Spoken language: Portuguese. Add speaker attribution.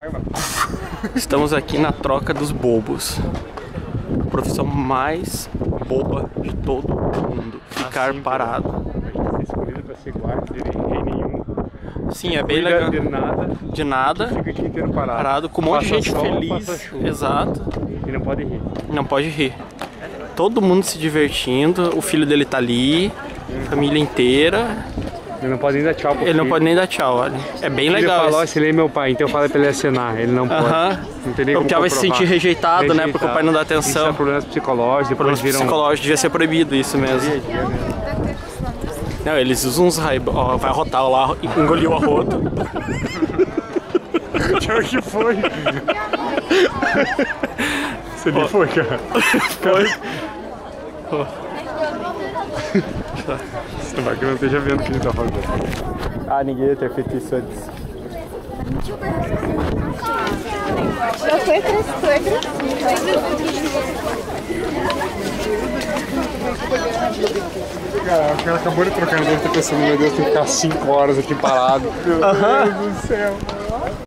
Speaker 1: Estamos aqui na troca dos bobos. A profissão mais boba de todo mundo. Ficar parado.
Speaker 2: A gente ser escolhido pra ser guarda de rei nenhum.
Speaker 1: Sim, é bem legal. De nada.
Speaker 2: Fica o dia inteiro parado.
Speaker 1: Com um monte de gente
Speaker 2: sol,
Speaker 1: feliz. Exato.
Speaker 2: E não pode rir.
Speaker 1: Não pode rir. Todo mundo se divertindo. O filho dele tá ali. Família inteira.
Speaker 2: Ele não pode nem dar tchau pro filho.
Speaker 1: Ele não pode nem dar tchau, olha. É bem legal.
Speaker 2: Ele falou, esse ele é meu pai, então fala pra ele acenar. Ele não pode. Não tem nem como
Speaker 1: porque ela vai se sentir rejeitado, né? Porque o pai não dá atenção.
Speaker 2: Isso é problemas psicológicos.
Speaker 1: Problemas psicológicos, devia ser proibido isso mesmo. Não, eles usam uns raios. Ó, vai rotar lá, engoliu o arroto.
Speaker 2: Que foi? Você nem foi, cara.
Speaker 1: Foi.
Speaker 2: Tomara que não esteja vendo o que a gente tá fazendo. Ah, ninguém ia ter feito isso antes. Cara, o cara acabou de trocar, deve ter pensando, meu Deus, tem que ficar 5 horas aqui parado. Meu Deus do céu.